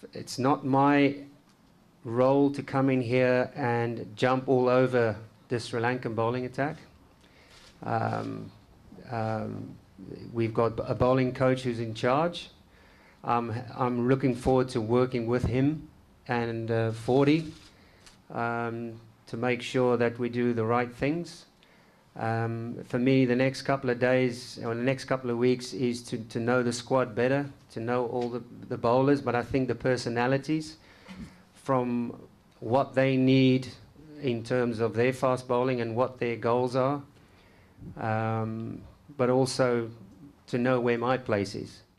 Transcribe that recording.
it's not my role to come in here and jump all over the Sri Lankan bowling attack. We've got a bowling coach who's in charge. I'm looking forward to working with him and 40 to make sure that we do the right things. For me, the next couple of days or the next couple of weeks is to know the squad better, to know all the bowlers, but I think the personalities from what they need in terms of their fast bowling and what their goals are, but also to know where my place is.